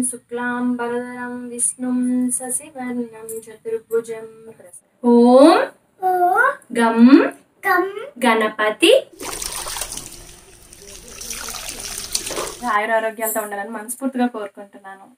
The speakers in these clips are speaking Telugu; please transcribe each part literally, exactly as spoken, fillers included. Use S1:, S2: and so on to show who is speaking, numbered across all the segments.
S1: శుక్లాంబరధరం విష్ణుం శశివర్ణం చతుర్భుజం ఓం గం గణపతి ఆయుర ఆరోగ్యాలతో ఉండాలని మనస్ఫూర్తిగా కోరుకుంటున్నాను.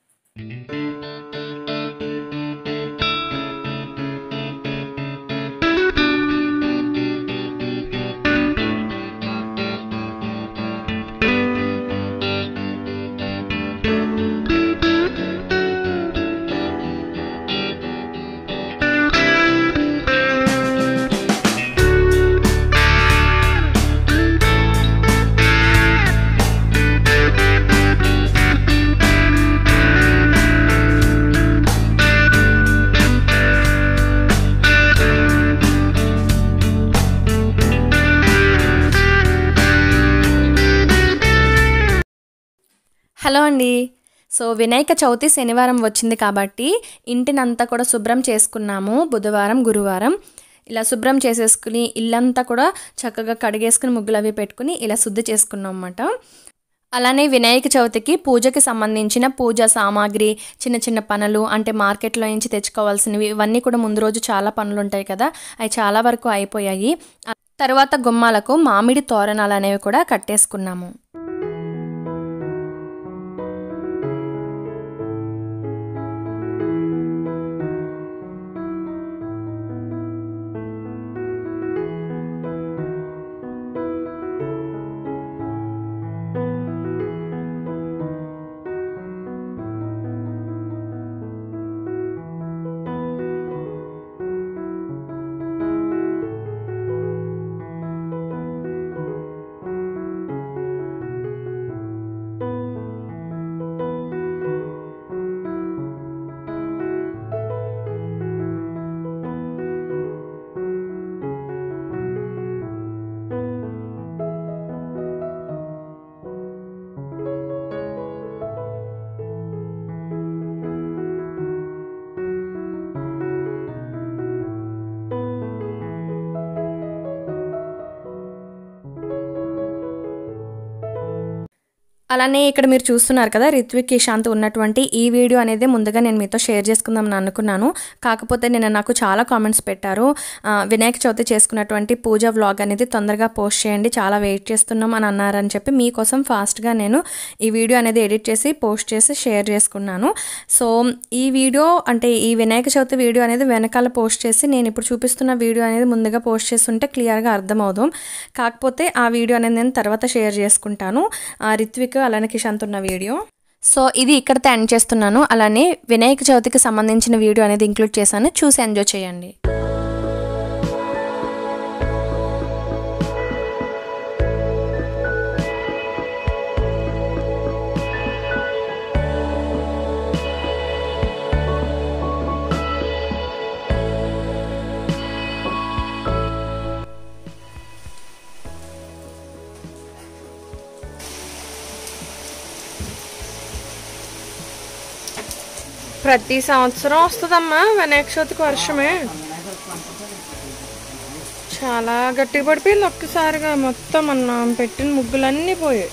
S1: హలో అండి. సో వినాయక చవితి శనివారం వచ్చింది కాబట్టి ఇంటినంతా కూడా శుభ్రం చేసుకున్నాము. బుధవారం గురువారం ఇలా శుభ్రం చేసేసుకుని ఇల్లంతా కూడా చక్కగా కడిగేసుకుని ముగ్గులు అవి పెట్టుకుని ఇలా శుద్ధి చేసుకున్నాం అన్నమాట. అలానే వినాయక చవితికి పూజకి సంబంధించిన పూజా సామాగ్రి, చిన్న చిన్న పనులు అంటే మార్కెట్లో నుంచి తెచ్చుకోవాల్సినవి ఇవన్నీ కూడా ముందు రోజు చాలా పనులు ఉంటాయి కదా, అవి చాలా వరకు అయిపోయాయి. తర్వాత గుమ్మాలకు మామిడి తోరణాలు అనేవి కూడా కట్టేసుకున్నాము. అలానే ఇక్కడ మీరు చూస్తున్నారు కదా రిత్విక్ శాంతి ఉన్నటువంటి ఈ వీడియో అనేది ముందుగా నేను మీతో షేర్ చేసుకుందామని అనుకున్నాను. కాకపోతే నేను నాకు చాలా కామెంట్స్ పెట్టారు, వినాయక చవితి చేసుకున్నటువంటి పూజ వ్లాగ్ అనేది తొందరగా పోస్ట్ చేయండి, చాలా వెయిట్ చేస్తున్నాం అని అన్నారని చెప్పి మీకోసం ఫాస్ట్గా నేను ఈ వీడియో అనేది ఎడిట్ చేసి పోస్ట్ చేసి షేర్ చేసుకున్నాను. సో ఈ వీడియో అంటే ఈ వినాయక చవితి వీడియో అనేది వెనకాల పోస్ట్ చేసి నేను ఇప్పుడు చూపిస్తున్న వీడియో అనేది ముందుగా పోస్ట్ చేస్తుంటే క్లియర్గా అర్థమవుదాం. కాకపోతే ఆ వీడియో అనేది నేను తర్వాత షేర్ చేసుకుంటాను, రిత్విక్ అలానే కిషాంత్ ఉన్న వీడియో. సో ఇది ఇక్కడితో ఎండ్ చేస్తున్నాను. అలానే వినాయక చవితికి సంబంధించిన వీడియో అనేది ఇంక్లూడ్ చేశాను, చూసి ఎంజాయ్ చేయండి. ప్రతి సంవత్సరం వస్తుందమ్మా వినాయక చవితికి వర్షమే, చాలా గట్టిగా పడిపోయింది ఒక్కసారిగా, మొత్తం మనం పెట్టిన ముగ్గులన్నీ పోయాయి.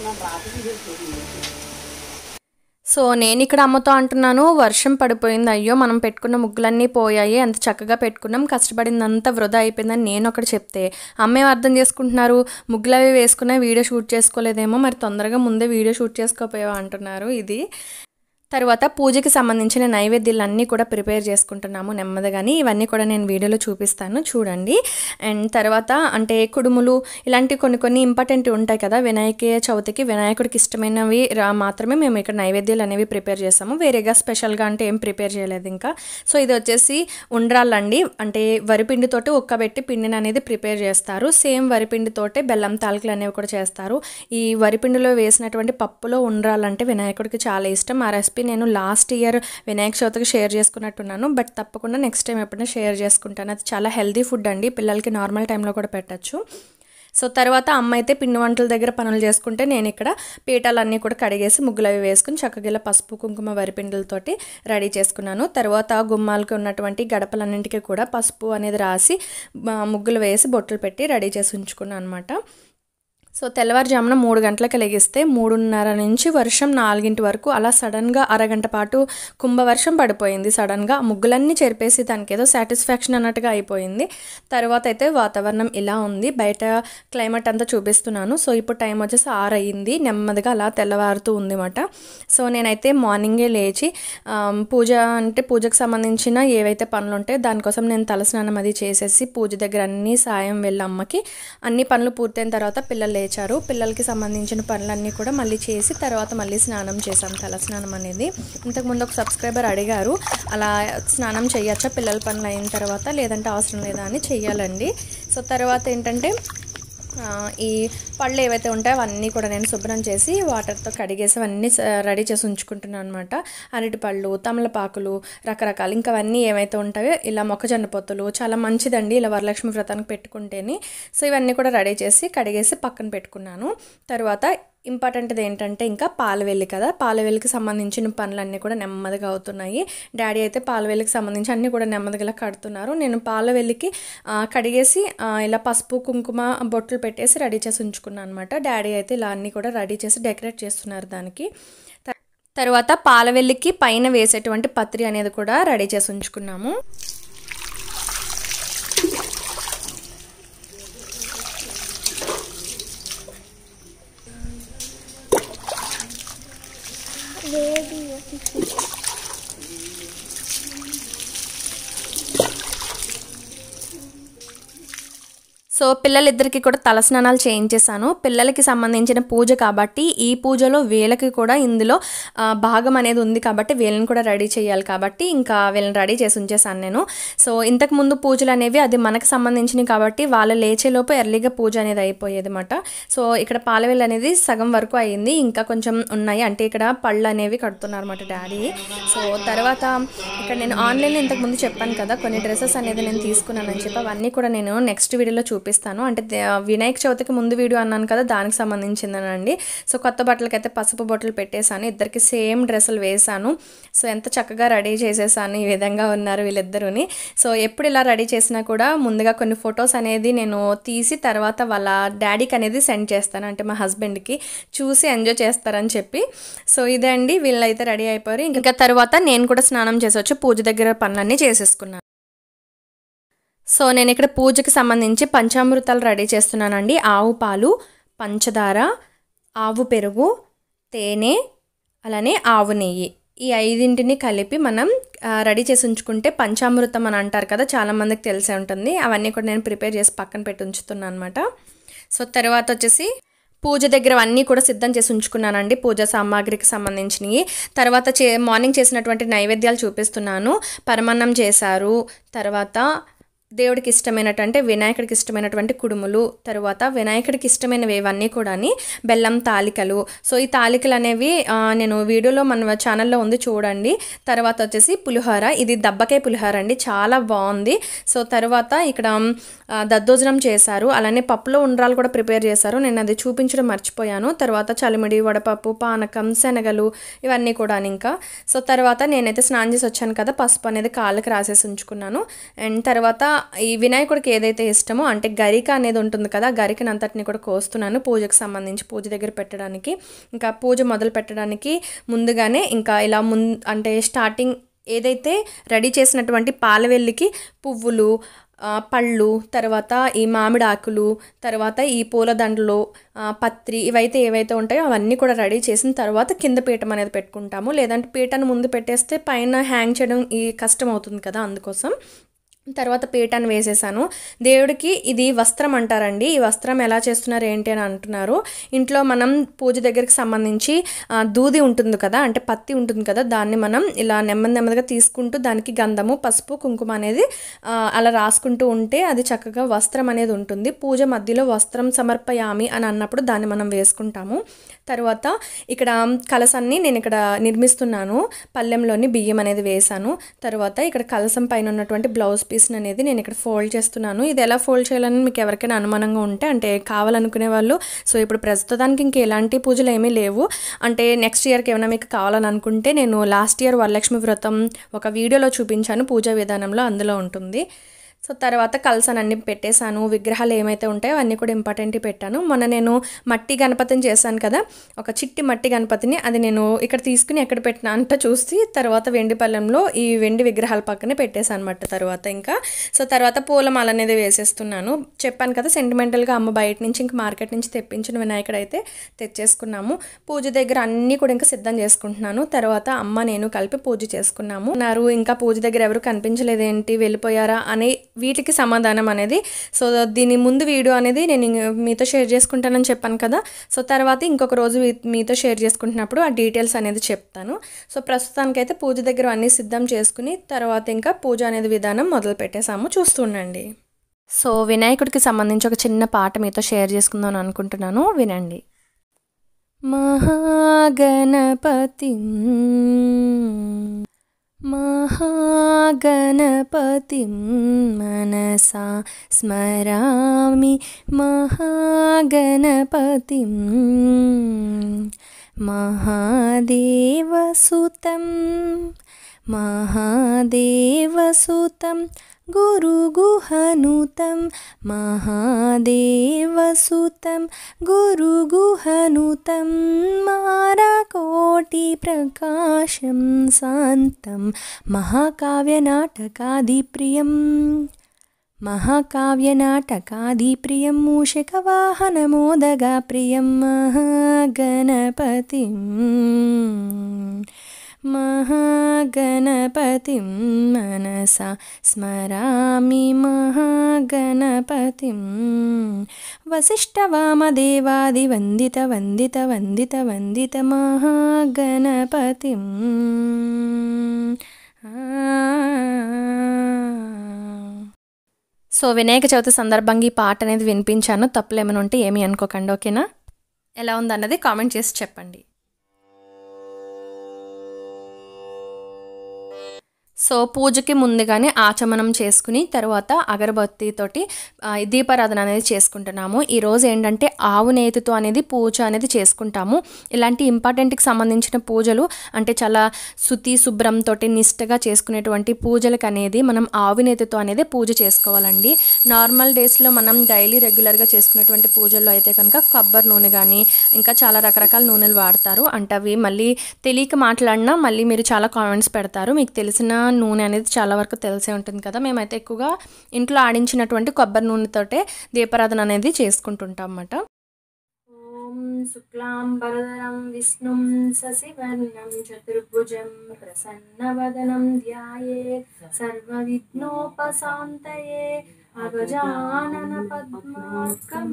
S1: సో నేను ఇక్కడ అమ్మతో అంటున్నాను, వర్షం పడిపోయింది, అయ్యో మనం పెట్టుకున్న ముగ్గులన్నీ పోయాయి, అంత చక్కగా పెట్టుకున్నాం, కష్టపడిందంతా వృధా అయిపోయిందని నేను ఒకటి చెప్తే అమ్మే అర్థం చేసుకుంటున్నారు, ముగ్గులు అవి వేసుకున్నా వీడియో షూట్ చేసుకోలేదేమో, మరి తొందరగా ముందే వీడియో షూట్ చేసుకోపోయావా అంటున్నారు. ఇది తర్వాత పూజకి సంబంధించిన నైవేద్యాలన్నీ కూడా ప్రిపేర్ చేసుకుంటున్నాము నెమ్మదిగాని, ఇవన్నీ కూడా నేను వీడియోలో చూపిస్తాను చూడండి. అండ్ తర్వాత అంటే కుడుములు ఇలాంటి కొన్ని కొన్ని ఇంపార్టెంట్ ఉంటాయి కదా వినాయక చవితికి, వినాయకుడికి ఇష్టమైనవి మాత్రమే మేము ఇక్కడ నైవేద్యాలు అనేవి ప్రిపేర్ చేస్తాము, వేరేగా స్పెషల్గా అంటే ఏం ప్రిపేర్ చేయలేదు ఇంకా. సో ఇది వచ్చేసి ఉండ్రాళ్ళండి, అంటే వరిపిండితోటి ఒక్కబెట్టి పిండిని అనేది ప్రిపేర్ చేస్తారు, సేమ్ వరిపిండితోటే బెల్లం తాలికలు అనేవి కూడా చేస్తారు. ఈ వరిపిండిలో వేసినటువంటి పప్పులో ఉండ్రాలంటే వినాయకుడికి చాలా ఇష్టం. ఆ రెసిపీ నేను last year Vinayaka Chavithi share చేసుకున్నట్టున్నాను, బట్ తప్పకుండా నెక్స్ట్ టైం ఎప్పుడైనా షేర్ చేసుకుంటాను. అది చాలా హెల్దీ ఫుడ్ అండి, పిల్లలకి నార్మల్ టైంలో కూడా పెట్టచ్చు. సో తర్వాత అమ్మ అయితే పిండి వంటల దగ్గర పనులు చేసుకుంటే నేను ఇక్కడ పీఠాలన్నీ కూడా కడిగేసి ముగ్గులు అవి వేసుకుని చక్కగా పసుపు కుంకుమ వరిపిండిలతోటి రెడీ చేసుకున్నాను. తర్వాత గుమ్మాలకు ఉన్నటువంటి గడపలన్నింటికి కూడా పసుపు అనేది రాసి ముగ్గులు వేసి బొట్లు పెట్టి రెడీ చేసి ఉంచుకున్నాను అనమాట. సో తెల్లవారుజామున మూడు గంటలకు లెగిస్తే మూడున్నర నుంచి వర్షం నాలుగింటి వరకు అలా సడన్గా అరగంట పాటు కుంభవర్షం పడిపోయింది. సడన్గా ముగ్గులన్నీ చెరిపేసి దానికి ఏదో సాటిస్ఫాక్షన్ అన్నట్టుగా అయిపోయింది. తర్వాత అయితే వాతావరణం ఇలా ఉంది. బయట క్లైమేట్ అంతా చూపిస్తున్నాను. సో ఇప్పుడు టైం వచ్చేసి ఆరు అయ్యింది. నెమ్మదిగా అలా తెల్లవారుతూ ఉంది అన్నమాట. సో నేనైతే మార్నింగే లేచి పూజ అంటే పూజకు సంబంధించిన ఏవైతే పనులు ఉంటాయో దానికోసం నేను తలస్నానం అది చేసేసి పూజ దగ్గర అన్నీ సాయం వెళ్ళి అమ్మకి అన్ని పనులు పూర్తయిన తర్వాత పిల్లలు లేచారు. పిల్లలకి సంబంధించిన పనులన్నీ కూడా మళ్ళీ చేసి తర్వాత మళ్ళీ స్నానం చేశాం. తల స్నానం అనేది ఇంతకుముందు ఒక సబ్స్క్రైబర్ అడిగారు, అలా స్నానం చేయొచ్చా పిల్లల పనులు అయిన తర్వాత, లేదంటే అవసరం లేదా అని చెయ్యాలండి. సో తర్వాత ఏంటంటే ఈ పళ్ళు ఏవైతే ఉంటాయో అవన్నీ కూడా నేను శుభ్రం చేసి వాటర్తో కడిగేసి అవన్నీ రెడీ చేసి ఉంచుకుంటున్నాను అనమాట. అరటి పళ్ళు, తమలపాకులు, రకరకాలు ఇంకా అవన్నీ ఏవైతే ఉంటాయో ఇలా మొక్కజొన్న పొత్తులు చాలా మంచిదండి ఇలా వరలక్ష్మి వ్రతానికి పెట్టుకుంటేనే. సో ఇవన్నీ కూడా రెడీ చేసి కడిగేసి పక్కన పెట్టుకున్నాను. తర్వాత ఇంపార్టెంట్ది ఏంటంటే ఇంకా పాలవెల్లి కదా, పాలవెల్లికి సంబంధించిన పనులన్నీ కూడా నెమ్మదిగా అవుతున్నాయి. డాడీ అయితే పాలవెల్లికి సంబంధించి అన్నీ కూడా నెమ్మదిగా కడుతున్నారు. నేను పాలవెల్లికి కడిగేసి ఇలా పసుపు కుంకుమ బొట్లు పెట్టేసి రెడీ చేసి ఉంచుకున్నాను అనమాట. డాడీ అయితే ఇలా అన్నీ కూడా రెడీ చేసి డెకరేట్ చేస్తున్నారు దానికి. తర్వాత పాలవెల్లికి పైన వేసేటువంటి పత్రి అనేది కూడా రెడీ చేసి ఉంచుకున్నాము. సో పిల్లలిద్దరికి కూడా తలస్నానాలు చేయించేసాను. పిల్లలకి సంబంధించిన పూజ కాబట్టి ఈ పూజలో వీళ్ళకి కూడా ఇందులో భాగం అనేది ఉంది కాబట్టి వీళ్ళని కూడా రెడీ చేయాలి కాబట్టి ఇంకా వీళ్ళని రెడీ చేసి ఉంచేసాను నేను. సో ఇంతకు ముందు పూజలు అనేవి అది మనకు సంబంధించినవి కాబట్టి వాళ్ళు లేచేలోపు ఎర్లీగా పూజ అనేది అయిపోయేది అన్నమాట. సో ఇక్కడ పాలవెల్లి అనేది సగం వరకు అయ్యింది, ఇంకా కొంచెం ఉన్నాయి. అంటే ఇక్కడ పళ్ళు అనేవి కడుతున్నారు అన్నమాట డాడీ. సో తర్వాత ఇక్కడ నేను ఆన్లైన్లో ఇంతకుముందు చెప్పాను కదా కొన్ని డ్రెస్సెస్ అనేది నేను తీసుకున్నానని చెప్పి, అవన్నీ కూడా నేను నెక్స్ట్ వీడియోలో చూపిస్తాను. అంటే వినాయక చవితికి ముందు వీడియో అన్నాను కదా దానికి సంబంధించిందనండి. సో కొత్త బట్టలకి అయితే పసుపు బొట్టలు పెట్టేశాను, ఇద్దరికి సేమ్ డ్రెస్సులు వేసాను. సో ఎంత చక్కగా రెడీ చేసేసాను, ఈ విధంగా ఉన్నారు వీళ్ళిద్దరుని. సో ఎప్పుడు ఇలా రెడీ చేసినా కూడా ముందుగా కొన్ని ఫొటోస్ అనేది నేను తీసి తర్వాత వాళ్ళ డాడీకి అనేది సెండ్ చేస్తాను, అంటే మా హస్బెండ్కి, చూసి ఎంజాయ్ చేస్తారని చెప్పి. సో ఇదే అండి, వీళ్ళైతే రెడీ అయిపోయారు. ఇంకా తర్వాత నేను కూడా స్నానం చేసి వచ్చి పూజ దగ్గర పనులన్నీ చేసేసుకున్నాను. సో నేను ఇక్కడ పూజకి సంబంధించి పంచామృతాలు రెడీ చేస్తున్నానండి. ఆవు పాలు, పంచదార, ఆవు పెరుగు, తేనె, అలానే ఆవు నెయ్యి, ఈ ఐదింటిని కలిపి మనం రెడీ చేసి ఉంచుకుంటే పంచామృతం అని అంటారు కదా, చాలామందికి తెలిసే ఉంటుంది. అవన్నీ కూడా నేను ప్రిపేర్ చేసి పక్కన పెట్టి ఉంచుతున్నాను అనమాట. సో తర్వాత వచ్చేసి పూజ దగ్గర అన్నీ కూడా సిద్ధం చేసి ఉంచుకున్నానండి, పూజ సామాగ్రికి సంబంధించినవి. తర్వాత చే మార్నింగ్ చేసినటువంటి నైవేద్యాలు చూపిస్తున్నాను. పరమాన్నం చేశారు, తర్వాత దేవుడికి ఇష్టమైనటువంటి వినాయకుడికి ఇష్టమైనటువంటి కుడుములు, తర్వాత వినాయకుడికి ఇష్టమైనవి ఇవన్నీ కూడా బెల్లం తాలికలు. సో ఈ తాలికలు అనేవి నేను వీడియోలో మన ఛానల్లో ఉంది చూడండి. తర్వాత వచ్చేసి పులిహోర, ఇది దబ్బకాయ పులిహోర అండి, చాలా బాగుంది. సో తర్వాత ఇక్కడ దద్దోజనం చేశారు, అలానే పప్పులో ఉండ్రాలు కూడా ప్రిపేర్ చేశారు, నేను అది చూపించడం మర్చిపోయాను. తర్వాత చలిమిడి, వడపప్పు, పానకం, శనగలు ఇవన్నీ కూడా ఇంకా. సో తర్వాత నేనైతే స్నానం చేసి వచ్చాను కదా, పసుపు అనేది కాళ్ళకి రాసేసి ఉంచుకున్నాను. అండ్ తర్వాత ఈ వినాయకుడికి ఏదైతే ఇష్టమో అంటే గరిక అనేది ఉంటుంది కదా, గరికని అంతటిని కూడా కోస్తున్నాను పూజకు సంబంధించి పూజ దగ్గర పెట్టడానికి. ఇంకా పూజ మొదలు పెట్టడానికి ముందుగానే ఇంకా ఇలా ముం అంటే స్టార్టింగ్ ఏదైతే రెడీ చేసినటువంటి పాలవెల్లికి పువ్వులు, పళ్ళు, తర్వాత ఈ మామిడి ఆకులు, తర్వాత ఈ పూలదండలు, పత్రి, ఇవైతే ఏవైతే ఉంటాయో అవన్నీ కూడా రెడీ చేసిన తర్వాత కింద పీఠం అనేది పెట్టుకుంటాము. లేదంటే పీఠను ముందు పెట్టేస్తే పైన హ్యాంగ్ చేయడం ఈ కష్టం అవుతుంది కదా, అందుకోసం తర్వాత పీఠాన్ని వేసేసాను. దేవుడికి ఇది వస్త్రం అంటారండి, ఈ వస్త్రం ఎలా చేస్తున్నారు ఏంటి అని అంటున్నారు. ఇంట్లో మనం పూజ దగ్గరికి సంబంధించి దూది ఉంటుంది కదా, అంటే పత్తి ఉంటుంది కదా, దాన్ని మనం ఇలా నెమ్మది నెమ్మదిగా తీసుకుంటూ దానికి గంధము, పసుపు, కుంకుమ అనేది అలా రాసుకుంటూ ఉంటే అది చక్కగా వస్త్రం అనేది ఉంటుంది. పూజ మధ్యలో వస్త్రం సమర్పయామి అని అన్నప్పుడు దాన్ని మనం వేసుకుంటాము. తర్వాత ఇక్కడ కలసాన్ని నేను ఇక్కడ నిర్మిస్తున్నాను, పళ్ళెంలోని బియ్యం అనేది వేసాను. తర్వాత ఇక్కడ కలసం పైన ఉన్నటువంటి బ్లౌజ్ పీస్ అనేది నేను ఇక్కడ ఫోల్డ్ చేస్తున్నాను. ఇది ఎలా ఫోల్డ్ చేయాలని మీకు ఎవరికైనా అనుమానంగా ఉంటే, అంటే కావాలనుకునే వాళ్ళు, సో ఇప్పుడు ప్రస్తుతానికి ఇంక ఎలాంటి పూజలు ఏమీ లేవు, అంటే నెక్స్ట్ ఇయర్కి ఏమైనా మీకు కావాలని అనుకుంటే నేను లాస్ట్ ఇయర్ వరలక్ష్మి వ్రతం ఒక వీడియోలో చూపించాను పూజా విధానంలో, అందులో ఉంటుంది. సో తర్వాత కలసానన్నీ పెట్టేశాను. విగ్రహాలు ఏమైతే ఉంటాయో అన్నీ కూడా ఇంపార్టెంట్ పెట్టాను. మొన్న నేను మట్టి గణపతిని చేశాను కదా, ఒక చిట్టి మట్టి గణపతిని, అది నేను ఇక్కడ తీసుకుని ఎక్కడ పెట్టినా అంట చూసి తర్వాత వెండి పళ్ళెంలో ఈ వెండి విగ్రహాల పక్కనే పెట్టేశాను అనమాట. తర్వాత ఇంకా సో తర్వాత పూలమాల అనేది వేసేస్తున్నాను. చెప్పాను కదా సెంటిమెంటల్గా అమ్మ బయట నుంచి ఇంకా మార్కెట్ నుంచి తెప్పించిన వినాయకుడు అయితే తెచ్చేసుకున్నాము. పూజ దగ్గర అన్నీ కూడా ఇంకా సిద్ధం చేసుకుంటున్నాను. తర్వాత అమ్మ నేను కలిపి పూజ చేసుకున్నాము. నారు ఇంకా పూజ దగ్గర ఎవరు కనిపించలేదేంటి, వెళ్ళిపోయారా అనే వీటికి సమాధానం అనేది సో దీని ముందు వీడియో అనేది నేను మీతో షేర్ చేసుకుంటానని చెప్పాను కదా. సో తర్వాత ఇంకొక రోజు మీతో షేర్ చేసుకుంటున్నప్పుడు ఆ డీటెయిల్స్ అనేది చెప్తాను. సో ప్రస్తుతానికైతే పూజ దగ్గర అన్నీ సిద్ధం చేసుకుని తర్వాత ఇంకా పూజ అనేది విధానం మొదలు పెట్టేసాము. చూస్తుండండి. సో వినాయకుడికి సంబంధించి ఒక చిన్న పాట మీతో షేర్ చేసుకుందాం అనుకుంటున్నాను, వినండి. మహాగణపతిం మహాగణపతిం మనసా స్మరామి మహాగణపతిం మహాదేవసుతం మహాదేవసుతం గురుగుహనుతం మహాదేవసుతం గురుగుహనుతం మారకోటి ప్రకాశం శాంతం మహాకావ్యనాటకాదిప్రియం మహాకావ్యనాటకాదిప్రియం మూషికవాహనమోదగా ప్రియం మహాగణపతిం మహాగణపతిం మనసా స్మరామి మహాగణపతిం వసిష్ఠవామదేవాది వందిత వందిత వందిత వందిత మహాగణపతిం. సో వినాయక చవితి సందర్భంగా ఈ పాట అనేది వినిపించాను. తప్పులు ఏమైనా ఉంటే ఏమీ అనుకోకండి, ఓకేనా? ఎలా ఉందన్నది కామెంట్ చేసి చెప్పండి. సో పూజకి ముందుగానే ఆచమనం చేసుకుని తర్వాత అగరబత్తితోటి దీపారాధన అనేది చేసుకుంటున్నాము. ఈరోజు ఏంటంటే ఆవు నేతితో అనేది పూజ అనేది చేసుకుంటాము. ఇలాంటి ఇంపార్టెంట్కి సంబంధించిన పూజలు అంటే చాలా శుతి శుభ్రంతో నిష్టగా చేసుకునేటువంటి పూజలకు అనేది మనం ఆవు నేతితో అనేది పూజ చేసుకోవాలండి. నార్మల్ డేస్లో మనం డైలీ రెగ్యులర్గా చేసుకునేటువంటి పూజల్లో అయితే కనుక కొబ్బరి నూనె కానీ ఇంకా చాలా రకరకాల నూనెలు వాడతారు. అంటే అవి మళ్ళీ తెలియక మాట్లాడినా మళ్ళీ మీరు చాలా కామెంట్స్ పెడతారు. మీకు తెలిసిన నూనె అనేది చాలా వరకు తెలిసే ఉంటుంది కదా. మేమైతే ఎక్కువగా ఇంట్లో ఆడించినటువంటి కొబ్బరి నూనెతోటే దీపారాధన అనేది చేసుకుంటుంటాం అన్నమాట. ఓం శుక్లాంబరధరం విష్ణుం శశివర్ణం చతుర్భుజం ప్రసన్నవదనం ధ్యాయేత్ సర్వవిఘ్నోపశాంతయే అగజానన పద్మార్కం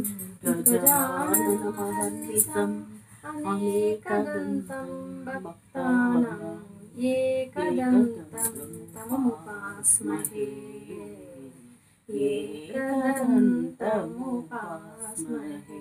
S1: గజాననమహర్నిశం అనేకదంతం భక్తానాం ఏకదంతం తమముపాస్మహే ఏకదంతముపాస్మహే.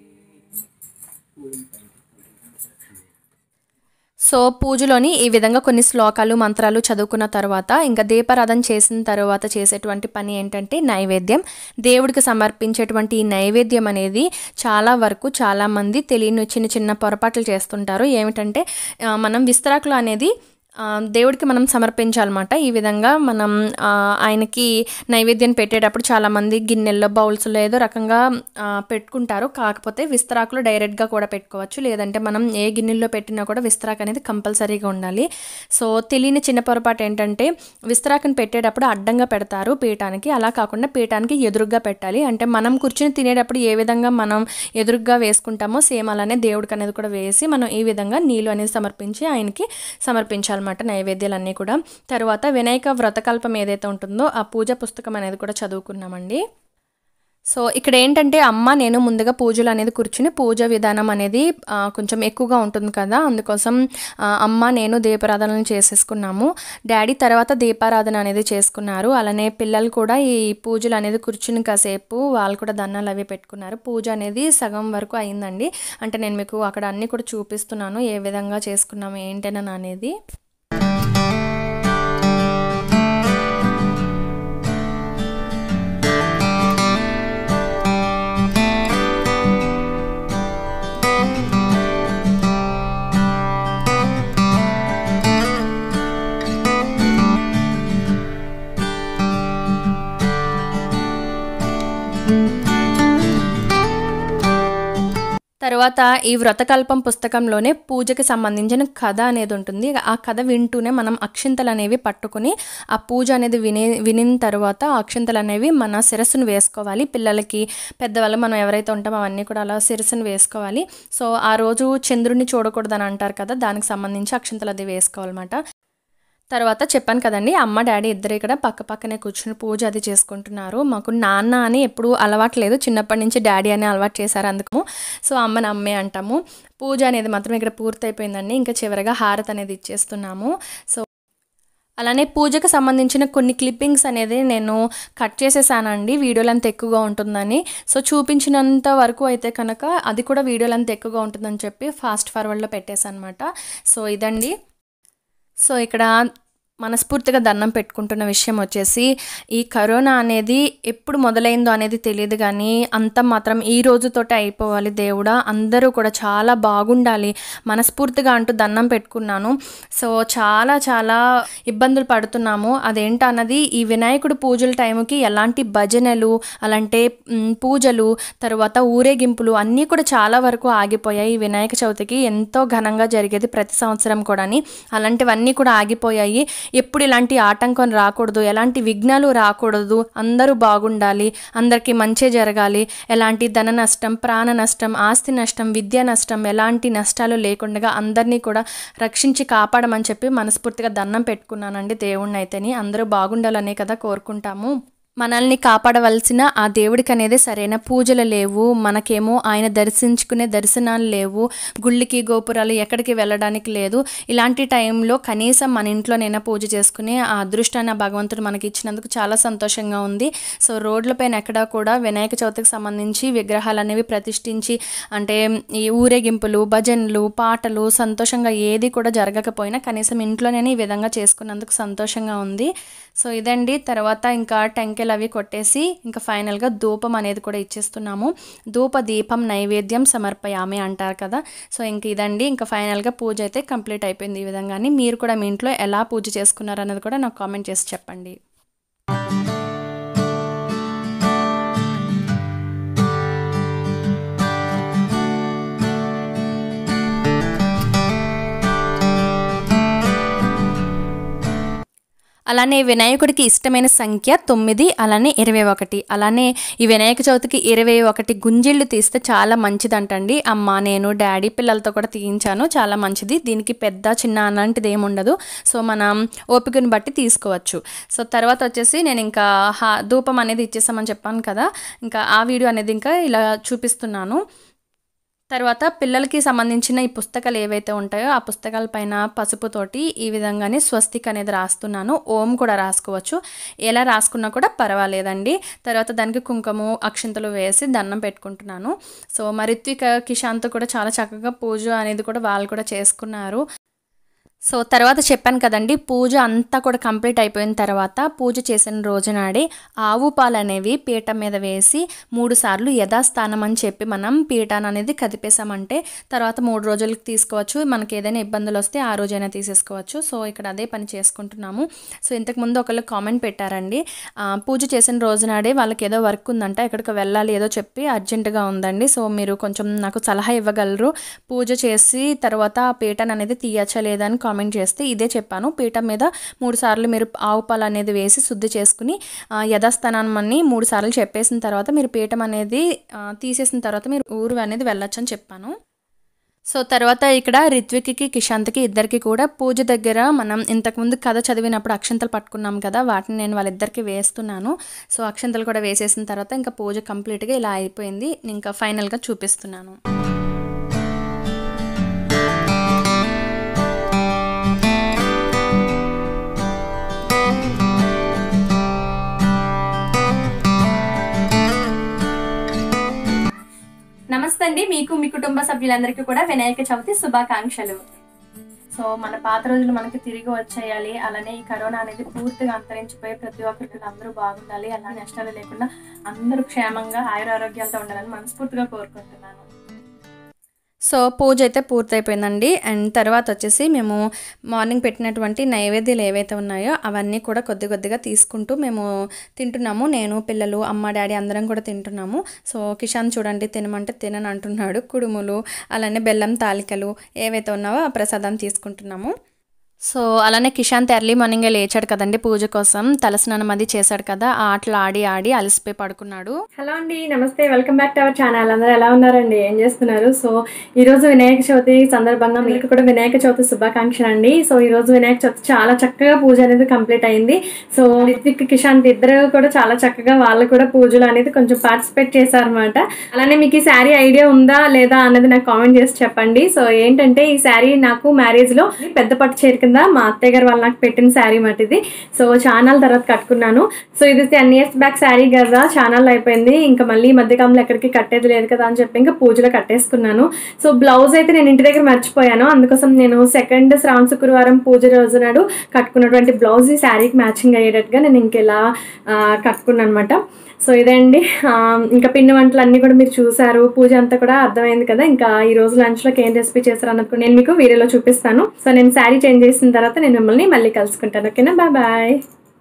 S1: సో పూజలోని ఈ విధంగా కొన్ని శ్లోకాలు మంత్రాలు చదువుకున్న తర్వాత ఇంకా దీపారాధన చేసిన తర్వాత చేసేటువంటి పని ఏంటంటే నైవేద్యం. దేవుడికి సమర్పించేటువంటి ఈ నైవేద్యం అనేది చాలా వరకు చాలామంది తెలియని చిన్న చిన్న పొరపాట్లు చేస్తుంటారు. ఏమిటంటే మనం విస్తరాకులు అనేది దేవుడికి మనం సమర్పించాలన్నమాట. ఈ విధంగా మనం ఆయనకి నైవేద్యం పెట్టేటప్పుడు చాలామంది గిన్నెల్లో బౌల్స్లో ఏదో రకంగా పెట్టుకుంటారు. కాకపోతే విస్తరాకులు డైరెక్ట్గా కూడా పెట్టుకోవచ్చు, లేదంటే మనం ఏ గిన్నెల్లో పెట్టినా కూడా విస్తరాకు అనేది కంపల్సరీగా ఉండాలి. సో తెలియని చిన్న పొరపాటు ఏంటంటే విస్తరాకుని పెట్టేటప్పుడు అడ్డంగా పెడతారు పీఠానికి. అలా కాకుండా పీఠానికి ఎదురుగ్గా పెట్టాలి. అంటే మనం కూర్చుని తినేటప్పుడు ఏ విధంగా మనం ఎదురుగ్గా వేసుకుంటామో సేమ్ అలానే దేవుడికి అనేది కూడా వేసి మనం ఈ విధంగా నీళ్ళు అనేది సమర్పించి ఆయనకి సమర్పించాలి అన్నమాట నైవేద్యాలన్నీ కూడా. తర్వాత వినాయక వ్రతకల్పం ఏదైతే ఉంటుందో ఆ పూజ పుస్తకం అనేది కూడా చదువుకున్నామండి. సో ఇక్కడ ఏంటంటే అమ్మ నేను ముందుగా పూజలు అనేది కూర్చుని పూజ విధానం అనేది కొంచెం ఎక్కువగా ఉంటుంది కదా, అందుకోసం అమ్మ నేను దీపారాధనలు చేసేసుకున్నాము. డాడీ తర్వాత దీపారాధన అనేది చేసుకున్నారు. అలానే పిల్లలు కూడా ఈ పూజలు అనేది కూర్చుని కాసేపు వాళ్ళు కూడా దండాలు అవి పెట్టుకున్నారు. పూజ అనేది సగం వరకు అయిందండి. అంటే నేను మీకు అక్కడ అన్నీ కూడా చూపిస్తున్నాను ఏ విధంగా చేసుకున్నాము ఏంటని అనేది. తర్వాత ఈ వ్రతకల్పం పుస్తకంలోనే పూజకి సంబంధించిన కథ అనేది ఉంటుంది. ఆ కథ వింటూనే మనం అక్షింతలు అనేవి పట్టుకుని ఆ పూజ అనేది వినే వినిన తర్వాత ఆ అక్షింతలు అనేవి మన శిరస్సును వేసుకోవాలి. పిల్లలకి, పెద్దవాళ్ళు మనం ఎవరైతే ఉంటామో అవన్నీ కూడా అలా శిరస్సును వేసుకోవాలి. సో ఆ రోజు చంద్రుడిని చూడకూడదని అంటారు కదా, దానికి సంబంధించి అక్షింతలు అది వేసుకోవాలన్నమాట. తర్వాత చెప్పాను కదండి, అమ్మ డాడీ ఇద్దరు ఇక్కడ పక్క పక్కనే కూర్చుని పూజ అది చేసుకుంటున్నారు. మాకు నాన్న అని ఎప్పుడు అలవాటు లేదు, చిన్నప్పటి నుంచి డాడీ అని అలవాటు చేశారు అందుకు. సో అమ్మని అమ్మే అంటాము. పూజ అనేది మాత్రం ఇక్కడ పూర్తయిపోయిందండి. ఇంకా చివరిగా హారతి అనేది ఇచ్చేస్తున్నాము. సో అలానే పూజకు సంబంధించిన కొన్ని క్లిప్పింగ్స్ అనేది నేను కట్ చేసేసానండి, వీడియోలు అంత ఎక్కువగా ఉంటుందని. సో చూపించినంత వరకు అయితే కనుక అది కూడా వీడియోలు అంత ఎక్కువగా ఉంటుందని చెప్పి ఫాస్ట్ ఫార్వర్డ్లో పెట్టేసాను అనమాట. సో ఇదండి. సో ఇక్కడ మనస్ఫూర్తిగా దండం పెట్టుకుంటున్న విషయం వచ్చేసి, ఈ కరోనా అనేది ఎప్పుడు మొదలైందో అనేది తెలియదు కానీ అంత మాత్రం ఈ రోజుతోటే అయిపోవాలి దేవుడా, అందరూ కూడా చాలా బాగుండాలి మనస్ఫూర్తిగా అంటూ దండం పెట్టుకున్నాను. సో చాలా చాలా ఇబ్బందులు పడుతున్నాము. అదేంటన్నది ఈ వినాయకుడు పూజల టైంకి ఎలాంటి భజనలు, అలాంటి పూజలు, తర్వాత ఊరేగింపులు అన్నీ కూడా చాలా వరకు ఆగిపోయాయి. ఈ వినాయక చవితికి ఎంతో ఘనంగా జరిగేది ప్రతి సంవత్సరం కూడా, అలాంటివన్నీ కూడా ఆగిపోయాయి. ఎప్పుడు ఇలాంటి ఆటంకం రాకూడదు, ఎలాంటి విఘ్నాలు రాకూడదు, అందరూ బాగుండాలి, అందరికీ మంచి జరగాలి, ఎలాంటి ధన నష్టం, ప్రాణ నష్టం, ఆస్తి నష్టం, విద్యా నష్టం, ఎలాంటి నష్టాలు లేకుండా అందరినీ కూడా రక్షించి కాపాడమని చెప్పి మనస్ఫూర్తిగా దండం పెట్టుకున్నానండి దేవుణ్ణి అయితేని. అందరూ బాగుండాలనే కదా కోరుకుంటాము. మనల్ని కాపాడవలసిన ఆ దేవుడికి అనేది సరైన పూజలు లేవు, మనకేమో ఆయన దర్శించుకునే దర్శనాలు లేవు, గుళ్ళకి గోపురాలు ఎక్కడికి వెళ్ళడానికి లేదు. ఇలాంటి టైంలో కనీసం మన ఇంట్లోనైనా పూజ చేసుకుని ఆ అదృష్టాన్ని భగవంతుడు మనకి ఇచ్చినందుకు చాలా సంతోషంగా ఉంది. సో రోడ్లపైన ఎక్కడా కూడా వినాయక చవితికి సంబంధించి విగ్రహాలు అనేవి ప్రతిష్ఠించి, అంటే ఈ ఊరేగింపులు, భజనలు, పాటలు సంతోషంగా ఏది కూడా జరగకపోయినా కనీసం ఇంట్లోనే ఈ విధంగా చేసుకున్నందుకు సంతోషంగా ఉంది. సో ఇదండి. తర్వాత ఇంకా టెంకెలు అవి కొట్టేసి ఇంకా ఫైనల్గా ధూపం అనేది కూడా ఇచ్చేస్తున్నాము. ధూప దీపం నైవేద్యం సమర్పయామి అంటారు కదా. సో ఇంక ఇదండి, ఇంకా ఫైనల్గా పూజ అయితే కంప్లీట్ అయిపోయింది. ఈ విధంగానే మీరు కూడా మీ ఇంట్లో ఎలా పూజ చేసుకున్నారు అన్నది కూడా నాకు కామెంట్ చేసి చెప్పండి. అలానే వినాయకుడికి ఇష్టమైన సంఖ్య తొమ్మిది, అలానే ఇరవై ఒకటి. అలానే ఈ వినాయక చవితికి ఇరవై ఒకటి గుంజిళ్ళు తీస్తే చాలా మంచిదంటండి. అమ్మ, నేను, డాడీ, పిల్లలతో కూడా తీయించాను. చాలా మంచిది, దీనికి పెద్ద చిన్న అలాంటిది ఏమి ఉండదు. సో మనం ఓపికను బట్టి తీసుకోవచ్చు. సో తర్వాత వచ్చేసి నేను ఇంకా హా ధూపం అనేది ఇచ్చేసామని చెప్పాను కదా, ఇంకా ఆ వీడియో అనేది ఇంకా ఇలా చూపిస్తున్నాను. తర్వాత పిల్లలకి సంబంధించిన ఈ పుస్తకాలు ఏవైతే ఉంటాయో ఆ పుస్తకాల పైన పసుపుతోటి ఈ విధంగానే స్వస్తిక్ అనేది రాస్తున్నాను. ఓం కూడా రాసుకోవచ్చు, ఎలా రాసుకున్నా కూడా పర్వాలేదండి. తర్వాత దానికి కుంకుమ అక్షింతలు వేసి దండం పెట్టుకుంటున్నాను. సో మరి రిత్విక్, కిషాంత్ కూడా చాలా చక్కగా పూజ అనేది కూడా వాళ్ళు కూడా చేసుకున్నారు. సో తర్వాత చెప్పాను కదండి, పూజ అంతా కూడా కంప్లీట్ అయిపోయిన తర్వాత పూజ చేసిన రోజునాడే ఆవు పాలు అనేవి పీఠం మీద వేసి మూడు సార్లు యథాస్థానం అని చెప్పి మనం పీఠాన్ని అనేది కదిపేసామంటే తర్వాత మూడు రోజులకి తీసుకోవచ్చు. మనకి ఏదైనా ఇబ్బందులు వస్తే ఆ రోజైనా తీసేసుకోవచ్చు. సో ఇక్కడ అదే పని చేసుకుంటున్నాము. సో ఇంతకుముందు ఒకళ్ళు కామెంట్ పెట్టారండి, పూజ చేసిన రోజునాడే వాళ్ళకి ఏదో వర్క్ ఉందంట, ఎక్కడికి వెళ్ళాలి ఏదో చెప్పి అర్జెంటుగా ఉందండి. సో మీరు కొంచెం నాకు సలహా ఇవ్వగలరు, పూజ చేసి తర్వాత ఆ పీఠాన్ని అనేది తీయచ్చా లేదా అని కామెంట్ చేస్తే ఇదే చెప్పాను. పీఠం మీద మూడు సార్లు మీరు ఆవు పాలు అనేది వేసి శుద్ధి చేసుకుని యథాస్థానాన్ని మూడు సార్లు చెప్పేసిన తర్వాత మీరు పీఠం అనేది తీసేసిన తర్వాత మీరు ఊరు అనేది వెళ్ళొచ్చు అని చెప్పాను. సో తర్వాత ఇక్కడ రిత్విక్కి, కిషాంత్కి ఇద్దరికి కూడా పూజ దగ్గర మనం ఇంతకుముందు కథ చదివినప్పుడు అక్షంతలు పట్టుకున్నాం కదా, వాటిని నేను వాళ్ళిద్దరికి వేస్తున్నాను. సో అక్షంతలు కూడా వేసేసిన తర్వాత ఇంకా పూజ కంప్లీట్గా ఇలా అయిపోయింది. ఇంకా ఫైనల్గా చూపిస్తున్నాను. నమస్తే అండి, మీకు మీ కుటుంబ సభ్యులందరికీ కూడా వినాయక చవితి శుభాకాంక్షలు. సో మన పాత రోజులు మనకి తిరిగి వచ్చేయాలి, అలానే ఈ కరోనా అనేది పూర్తిగా అంతరించిపోయి ప్రతి ఒక్కరికి అందరూ బాగుండాలి, అలా నష్టాలు లేకుండా అందరూ క్షేమంగా ఆయురారోగ్యాలతో ఉండాలని మనస్ఫూర్తిగా కోరుకుంటున్నాను. సో పూజ అయితే పూర్తయిపోయిందండి. అండ్ తర్వాత వచ్చేసి మేము మార్నింగ్ పెట్టినటువంటి నైవేద్యాలు ఏవైతే ఉన్నాయో అవన్నీ కూడా కొద్ది కొద్దిగా తీసుకుంటూ మేము తింటున్నాము. నేను, పిల్లలు, అమ్మ, డాడీ అందరం కూడా తింటున్నాము. సో కిషాన్ చూడండి తినమంటే తినని అంటున్నాడు. కుడుములు అలానే బెల్లం తాలికలు ఏవైతే ఉన్నావో ఆ ప్రసాదం తీసుకుంటున్నాము. సో అలానే కిషాంత్ ఎర్లీ మార్నింగే లేచాడు కదండి పూజ కోసం. తలస్నానం అది చేశాడు కదా, ఆ ఆటలు ఆడి ఆడి అలసిపోయి పడుకున్నాడు. హలో అండి, నమస్తే, welcome back to our channel. అందరూ ఎలా ఉన్నారండి, ఏం చేస్తున్నారు? సో ఈరోజు వినాయక చవితి సందర్భంగా మీకు కూడా వినాయక చవితి శుభాకాంక్షలు అండి. సో ఈరోజు వినాయక చవితి చాలా చక్కగా పూజ అనేది కంప్లీట్ అయింది. సో రిత్విక్, కిషాంత్ ఇద్దరు కూడా చాలా చక్కగా వాళ్ళు కూడా పూజలు అనేది కొంచెం పార్టిసిపేట్ చేశారనమాట. అలానే మీకు ఈ శారీ ఐడియా ఉందా లేదా అన్నది నాకు కామెంట్ చేసి చెప్పండి. సో ఏంటంటే ఈ శారీ నాకు మ్యారేజ్ లో పెద్ద పట్టు చీర మా అత్తయ్య గారు వాళ్ళు నాకు పెట్టిన శారీ మాట ఇది. సో ఛానల్ తర్వాత కట్టుకున్నాను. సో ఇది టెన్ ఇయర్స్ బ్యాక్ శారీ కదా, ఛానల్ అయిపోయింది. ఇంకా మళ్ళీ ఈ మధ్యకాలంలో ఎక్కడికి కట్టేది లేదు కదా అని చెప్పి ఇంకా పూజలో కట్టేసుకున్నాను. సో బ్లౌజ్ అయితే నేను ఇంటి దగ్గర మర్చిపోయాను. అందుకోసం నేను సెకండ్ శ్రావణ శుక్రవారం పూజ రోజు నాడు కట్టుకున్నటువంటి బ్లౌజ్ ఈ శారీకి మ్యాచింగ్ అయ్యేటట్టుగా నేను ఇంకెలా కట్టుకున్నాను అనమాట. సో ఇదండి, ఇంకా పిండి వంటలు అన్నీ కూడా మీరు చూసారు. పూజ అంతా కూడా అర్థమైంది కదా. ఇంకా ఈ రోజు లంచ్లోకి ఏం రెసిపీ చేస్తారు అన్నది నేను మీకు వీడియోలో చూపిస్తాను. సో నేను శారీ చేంజ్ చేసిన తర్వాత నేను మిమ్మల్ని మళ్ళీ కలుసుకుంటాను. ఓకేనా, బాయ్ బాయ్.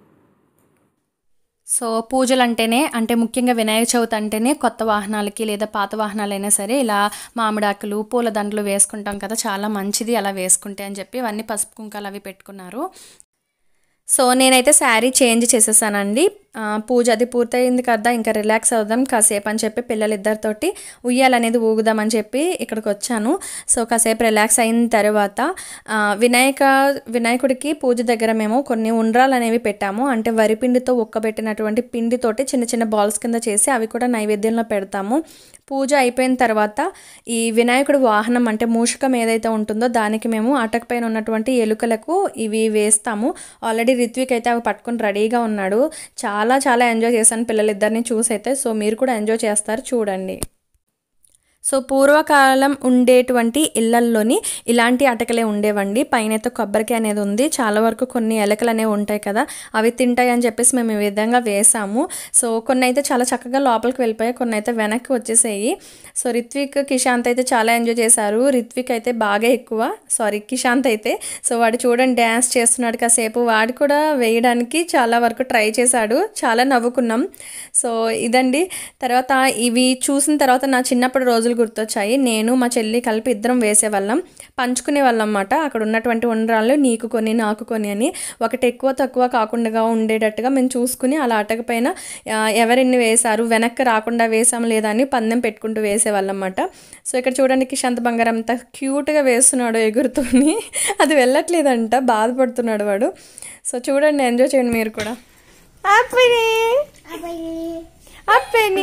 S1: సో పూజలు అంటేనే అంటే ముఖ్యంగా వినాయక చవితి అంటేనే కొత్త వాహనాలకి లేదా పాత వాహనాలైనా సరే ఇలా మామిడాకులు పూలదండలు వేసుకుంటాం కదా, చాలా మంచిది అలా వేసుకుంటే అని చెప్పి ఇవన్నీ పసుపు కుంకాలు అవి పెట్టుకున్నారు. సో నేనైతే శారీ చేంజ్ చేసేసానండి. పూజ అది పూర్తయింది కదా, ఇంకా రిలాక్స్ అవుదాం కాసేపు అని చెప్పి పిల్లలిద్దరితోటి ఉయ్యాలనేది ఊగుదామని చెప్పి ఇక్కడికి వచ్చాను. సో కాసేపు రిలాక్స్ అయిన తర్వాత వినాయక వినాయకుడికి పూజ దగ్గర మేము కొన్ని ఉండ్రాలు అనేవి పెట్టాము. అంటే వరిపిండితో ఉక్కబెట్టినటువంటి పిండితోటి చిన్న చిన్న బాల్స్ కింద చేసి అవి కూడా నైవేద్యంలో పెడతాము. పూజ అయిపోయిన తర్వాత ఈ వినాయకుడి వాహనం అంటే మూషకం ఏదైతే ఉంటుందో దానికి మేము అటక పైన ఉన్నటువంటి ఎలుకలకు ఇవి వేస్తాము. ఆల్రెడీ రిత్విక్ అయితే అవి పట్టుకొని రెడీగా ఉన్నాడు. చాలా చాలా ఎంజాయ్ చేశాను పిల్లలిద్దరిని చూసి అయితే. సో మీరు కూడా ఎంజాయ్ చేస్తారు, చూడండి. సో పూర్వకాలం ఉండేటువంటి ఇళ్లల్లోని ఇలాంటి అటకలే ఉండేవండి. పైన అయితే కొబ్బరికాయ అనేది ఉంది. చాలా వరకు కొన్ని ఎలకలు అనేవి ఉంటాయి కదా, అవి తింటాయి అని చెప్పేసి మేము ఈ విధంగా వేసాము. సో కొన్ని అయితే చాలా చక్కగా లోపలికి వెళ్ళిపోయాయి, కొన్ని అయితే వెనక్కి వచ్చేసాయి. సో రిత్విక్, కిషాంత్ అయితే చాలా ఎంజాయ్ చేశారు. రిత్విక్ అయితే బాగా ఎక్కువ, సారీ కిషాంత్ అయితే. సో వాడు చూడండి డ్యాన్స్ చేస్తున్నాడు కాసేపు. వాడు కూడా వేయడానికి చాలా వరకు ట్రై చేశాడు, చాలా నవ్వుకున్నాం. సో ఇదండి. తర్వాత ఇవి చూసిన తర్వాత నా చిన్నప్పుడు రోజులు గుర్తొచ్చాయి. నేను మా చెల్లి కలిపి ఇద్దరం వేసేవాళ్ళం, పంచుకునే వాళ్ళం అన్నమాట. అక్కడ ఉన్నటువంటి ఉండ్రాళ్ళు నీకు కొన్ని నాకు కొన్ని అని ఒకటి ఎక్కువ తక్కువ కాకుండా ఉండేటట్టుగా మేము చూసుకుని అలా అటక పైన ఎవరెన్ని వేశారు, వెనక్కి రాకుండా వేసాము లేదా అని పందెం పెట్టుకుంటూ వేసేవాళ్ళం అన్నమాట. సో ఇక్కడ చూడండి కిషాంత్ బంగారం అంతా క్యూట్గా వేస్తున్నాడు ఎగురుతూని. అది వెళ్ళట్లేదంట, బాధపడుతున్నాడు వాడు. సో చూడండి, ఎంజాయ్ చేయండి మీరు కూడా. హ్యాపీని హ్యాపీని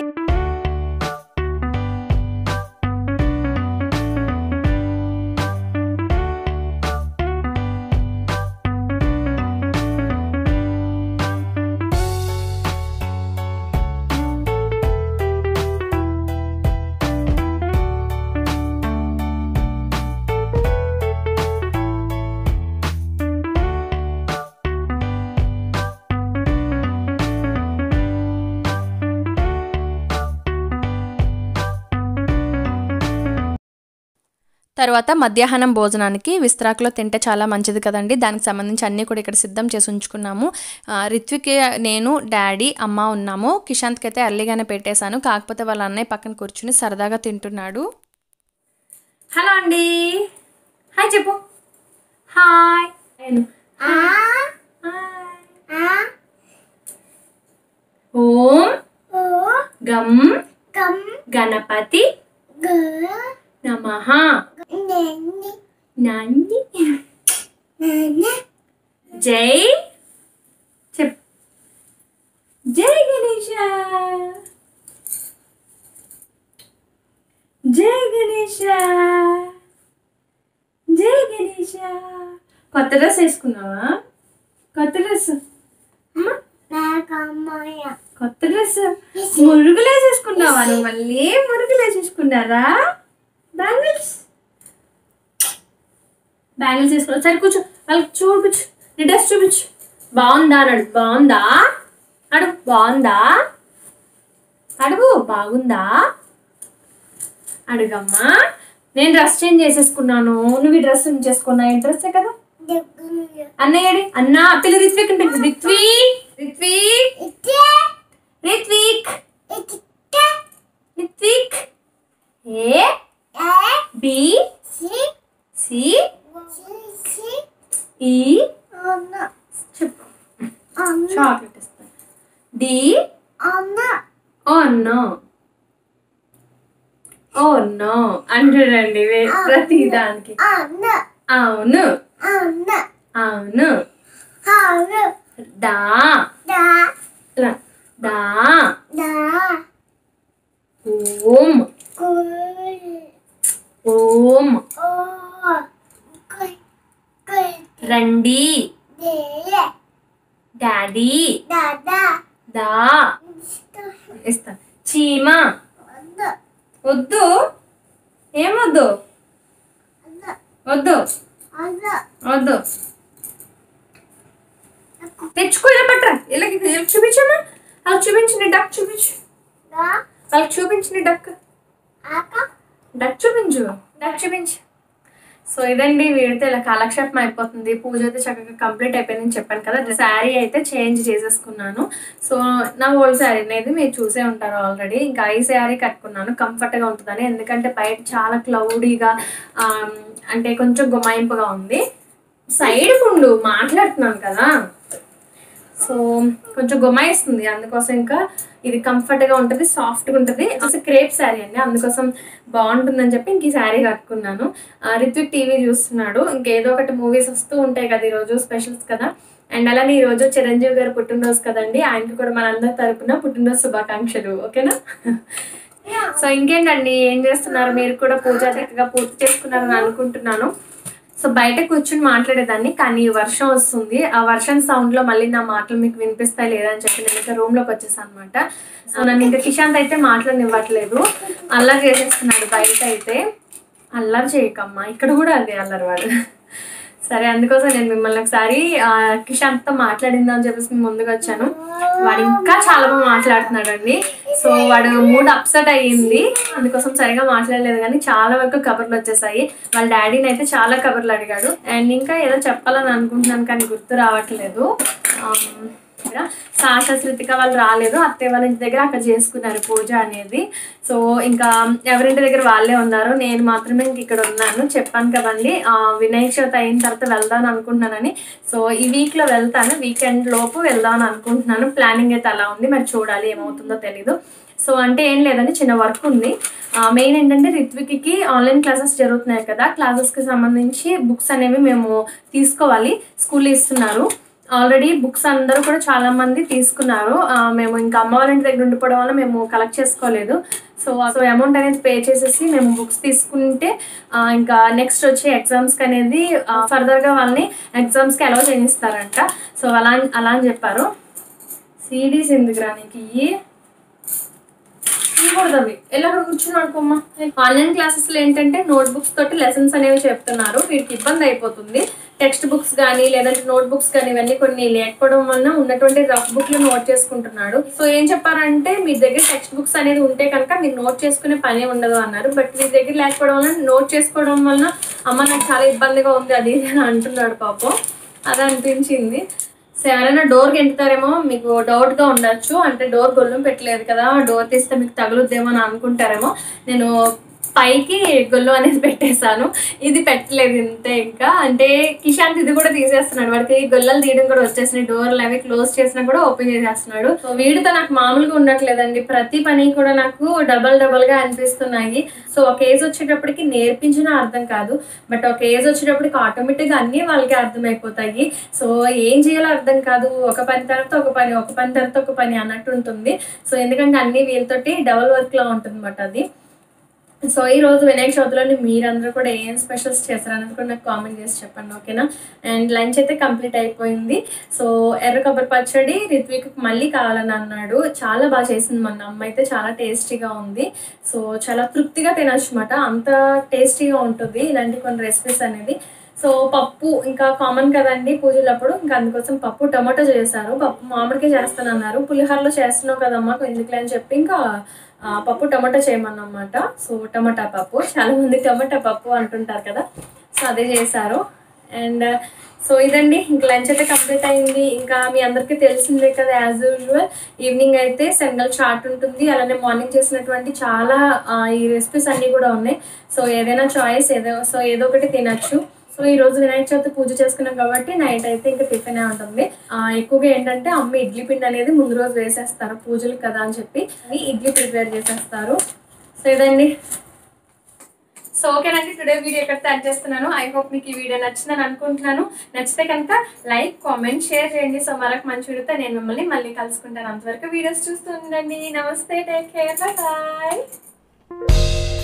S1: తర్వాత మధ్యాహ్నం భోజనానికి విస్తరాకులో తింటే చాలా మంచిది కదండి. దానికి సంబంధించి అన్నీ కూడా ఇక్కడ సిద్ధం చేసి ఉంచుకున్నాము. రిత్విక్, నేను, డాడీ, అమ్మ ఉన్నాము. కిషాంత్కి అయితే ఎర్లీగానే పెట్టేశాను, కాకపోతే వాళ్ళ అన్నయ్య పక్కన కూర్చుని సరదాగా తింటున్నాడు. హలో అండి, హాయ్ చెప్పు. హాయ్. ఓం గం గణపతి నమః. నాన్ని జై చెప్ జై గణేశ, జై గణేశ, జై గణేశ. కొత్త డ్రెస్ వేసుకున్నావా? కొత్త డ్రెస్ కొత్త డ్రెస్ మురుగులు వేసేసుకున్నావా? నువ్వు మళ్ళీ మురుగులు వేసేసుకున్నారా? బ్యాంగిల్స్ బ్యాంగిల్స్ వేసుకున్నా. సరే కూర్చో, వాళ్ళకి చూపించు, నీ డ్రెస్ చూపించు. బాగుందా అని అడుగు. బాగుందా అడుగు. బాగుందా అడుగు. బాగుందా అడుగమ్మా. నేను డ్రెస్ చేంజ్ చేసేసుకున్నాను. నువ్వు ఈ డ్రెస్ చేంజ్ చేసుకున్నా ఇంట్రెస్టే కదా. అన్నయ్యడి అన్న పిల్ల రిత్విక్ అంటే Ritvi Ritvi Ritvik Ritvik A B C ఈ చెప్పు చాక్లెట్ ఇస్తాను. D oh no oh no అంటాడండి ప్రతి దానికి. అవును అవును. దా దా ఓం ఓం రండి డాడీ దా ఇస్తా. చీమ వద్దు ఏమొద్దు వద్దు వద్దు తెచ్చుకో. ఇలా పట్టరా ఇలా చూపించమ్మా. అలా చూపించండి డక్ చూపించు. వాళ్ళకి చూపించండి డక్ డక్ చూపించు డక్ చూపించు. సో ఇదండి వీడితో ఇలా కాలక్షేపం అయిపోతుంది. పూజ అయితే చక్కగా కంప్లీట్ అయిపోయిందని చెప్పాను కదా. శారీ అయితే చేంజ్ చేసేసుకున్నాను. సో నా ఓల్డ్ శారీ అనేది మీరు చూసే ఉంటారు ఆల్రెడీ. ఇంకా ఈ శారీ కట్టుకున్నాను కంఫర్ట్గా ఉంటుందని. ఎందుకంటే బయట చాలా క్లౌడీగా అంటే కొంచెం గుమాయింపుగా ఉంది. సైడ్ ఉండు మాట్లాడుతున్నాను కదా. సో కొంచెం గుమాయిస్తుంది. అందుకోసం ఇంకా ఇది కంఫర్ట్గా ఉంటుంది, సాఫ్ట్గా ఉంటుంది. అసలు క్రేప్ శారీ అండి, అందుకోసం బాగుంటుందని చెప్పి ఇంక ఈ శారీ కట్టుకున్నాను. రిత్విక్ టీవీ చూస్తున్నాడు. ఇంకేదో ఒకటి మూవీస్ వస్తూ ఉంటాయి కదా ఈరోజు స్పెషల్స్ కదా. అండ్ అలానే ఈరోజు చిరంజీవి గారు పుట్టినరోజు కదండి. ఆయనకి కూడా మనందరి తరపున పుట్టినరోజు శుభాకాంక్షలు. ఓకేనా? సో ఇంకేంటండి ఏం చేస్తున్నారు? మీరు కూడా పూజ చక్కగా పూర్తి చేసుకున్నారని అనుకుంటున్నాను. సో బయట కూర్చుని మాట్లాడేదాన్ని, కానీ వర్షం వస్తుంది. ఆ వర్షం సౌండ్ లో మళ్ళీ నా మాటలు మీకు వినిపిస్తాయి లేదా అని చెప్పి నేను ఇంకా రూమ్ లోకి వచ్చేసాను అనమాట. సో నన్ను ఇంకా కిషాంత్ అయితే మాట్లాడనివ్వట్లేదు, అల్లరి చేసేస్తున్నాడు బయట అయితే. అల్లరి చేయకమ్మా, ఇక్కడ కూడా అదే అల్లరి వాడు. సరే అందుకోసం నేను మిమ్మల్ని ఒకసారి కిషాంత్తో మాట్లాడిందా అని చెప్పేసి నేను ముందుకు వచ్చాను. వాడు ఇంకా చాలా బాగా మాట్లాడుతున్నాడు అండి. సో వాడు మూడ్ అప్సెట్ అయ్యింది, అందుకోసం సరిగా మాట్లాడలేదు. కానీ చాలా వరకు కబర్లు వచ్చేసాయి. వాళ్ళ డాడీని అయితే చాలా కబర్లు అడిగాడు. అండ్ ఇంకా ఏదో చెప్పాలని అనుకుంటున్నాను కానీ గుర్తు రావట్లేదు. సాషా శృతిక వాళ్ళు రాలేదు, అత్తయ్య వాళ్ళ ఇంటి దగ్గర అక్కడ చేసుకున్నారు పూజ అనేది. సో ఇంకా ఎవరింటి దగ్గర వాళ్ళే ఉన్నారు, నేను మాత్రమే ఇంక ఇక్కడ ఉన్నాను. చెప్పాను కదండి వినాయక చవితి అయిన తర్వాత వెళ్దాను అనుకుంటున్నానని. సో ఈ వీక్లో వెళ్తాను, వీకెండ్ లోపు వెళ్దామని అనుకుంటున్నాను. ప్లానింగ్ అయితే అలా ఉంది, మరి చూడాలి ఏమవుతుందో తెలీదు. సో అంటే ఏం లేదండి, చిన్న వర్క్ ఉంది. మెయిన్ ఏంటంటే రిత్విక్కి ఆన్లైన్ క్లాసెస్ జరుగుతున్నాయి కదా, క్లాసెస్కి సంబంధించి బుక్స్ అనేవి మేము తీసుకోవాలి. స్కూల్లో ఇస్తున్నారు ఆల్రెడీ బుక్స్, అందరూ కూడా చాలా మంది తీసుకున్నారు. మేము ఇంకా అమ్మ వాళ్ళ ఇంటి దగ్గర ఉండిపోవడం వల్ల మేము కలెక్ట్ చేసుకోలేదు. సో సో అమౌంట్ అనేది పే చేసేసి మేము బుక్స్ తీసుకుంటే ఇంకా నెక్స్ట్ వచ్చే ఎగ్జామ్స్కి అనేది ఫర్దర్గా వాళ్ళని ఎగ్జామ్స్కి అలౌ చేయిస్తారంట. సో అలా అలా అని చెప్పారు. సీడీస్ ఎందుకు రానికి కూడదవి ఎలా కూర్చుని అనుకోమ్మా. ఆన్లైన్ క్లాసెస్లో ఏంటంటే నోట్ బుక్స్ తోటి లెసన్స్ అనేవి చెప్తున్నారు. వీటికి ఇబ్బంది అయిపోతుంది. టెక్స్ట్ బుక్స్ కానీ లేదంటే నోట్ బుక్స్ కానీ ఇవన్నీ కొన్ని లేకపోవడం వల్ల ఉన్నటువంటి రఫ్ బుక్ లో నోట్ చేసుకుంటున్నాడు. సో ఏం చెప్పారంటే మీ దగ్గర టెక్స్ట్ బుక్స్ అనేది ఉంటే కనుక మీరు నోట్ చేసుకునే పని ఉండదు అన్నారు. బట్ మీ దగ్గర లేకపోవడం వల్ల నోట్ చేసుకోవడం వల్ల అమ్మ నాకు చాలా ఇబ్బందిగా ఉంది అది అని అంటున్నాడు పాపం. అది అనిపించింది. సో ఎవరైనా డోర్కి ఎంటుతారేమో మీకు డౌట్గా ఉండొచ్చు, అంటే డోర్ గొల్లం పెట్టలేదు కదా, డోర్ తీస్తే మీకు తగులుద్దేమో అని అనుకుంటారేమో. నేను పైకి గొల్లు అనేది పెట్టేశాను, ఇది పెట్టలేదు ఇంతే. ఇంకా అంటే కిషాంత్ ఇది కూడా తీసేస్తున్నాడు, వాడికి గొల్లలు తీయడం కూడా వచ్చేసినాయి. డోర్లు అవి క్లోజ్ చేసినా కూడా ఓపెన్ చేసేస్తున్నాడు. సో వీడితో నాకు మామూలుగా ఉండట్లేదండి, ప్రతి పని కూడా నాకు డబల్ డబల్ గా అనిపిస్తున్నాయి. సో ఒక ఏజ్ వచ్చేటప్పటికి నేర్పించినా అర్థం కాదు, బట్ ఒక ఏజ్ వచ్చేటప్పటికి ఆటోమేటిక్ గా అన్ని వాళ్ళకి అర్థమైపోతాయి. సో ఏం చేయాలో అర్థం కాదు, ఒక పని తర్వాత ఒక పని ఒక పని తర్వాత ఒక పని అన్నట్టు ఉంటుంది. సో ఎందుకంటే అన్ని వీళ్ళతోటి డబల్ వర్క్ లా ఉంటుంది అన్నమాట అది. సో ఈ రోజు వినాయక చవితిలోని మీరందరూ కూడా ఏం స్పెషల్స్ చేస్తారనేది కూడా నాకు కామెంట్ చేసి చెప్పండి, ఓకేనా? అండ్ లంచ్ అయితే కంప్లీట్ అయిపోయింది. సో ఎర్ర కొబ్బరి పచ్చడి రిత్విక్ మళ్ళీ కావాలని అన్నాడు. చాలా బాగా చేసింది మన అమ్మ అయితే, చాలా టేస్టీగా ఉంది. సో చాలా తృప్తిగా తినచ్చు అన్నమాట, అంత టేస్టీగా ఉంటుంది ఇలాంటి కొన్ని రెసిపీస్ అనేది. సో పప్పు ఇంకా కామన్ కదండి పూజలప్పుడు, ఇంకా అందుకోసం పప్పు టమాటో చేశారు. పప్పు మామిడికే చేస్తానన్నారు. పులిహోరలో చేస్తున్నావు కదమ్మా ఎందుకులే అని చెప్పి ఇంకా పప్పు టమాటో చేయమన్నమాట. సో టమాటా పప్పు, చాలా మంది టమాటా పప్పు అంటుంటారు కదా, సో అదే చేశారు. అండ్ సో ఇదండి, ఇంక లంచ్ అయితే కంప్లీట్ అయింది. ఇంకా మీ అందరికీ తెలిసిందే కదా, యాజ్ యూజువల్ ఈవినింగ్ అయితే శనగల చాట్ ఉంటుంది. అలానే మార్నింగ్ చేసినటువంటి చాలా ఈ రెసిపీస్ అన్నీ కూడా ఉన్నాయి. సో ఏదైనా చాయిస్ ఏదో సో ఏదో ఒకటి తినచ్చు. సో ఈ రోజు వినాయక చవితి పూజ చేసుకున్నాం కాబట్టి నైట్ అయితే ఇంకా టిఫిన్ ఉంటుంది. ఎక్కువగా ఏంటంటే అమ్మ ఇడ్లీ పిండి అనేది ముందు రోజు వేసేస్తారు పూజలు కదా అని చెప్పి ఇడ్లీ ప్రిపేర్ చేసేస్తారు. సో ఇదండి. సో ఓకేనండి, టుడే వీడియో ఇక్కడ స్టార్ట్ చేస్తున్నాను. ఐ హోప్ మీకు ఈ వీడియో నచ్చిందని అనుకుంటున్నాను. నచ్చితే కనుక లైక్ కామెంట్ షేర్ చేయండి. సో మరొక మంచి వీడియోతో నేను మిమ్మల్ని మళ్ళీ కలుసుకుంటాను. అంతవరకు వీడియోస్ చూస్తూ ఉండండి. నమస్తే, టేక్ కేర్, బాయ్.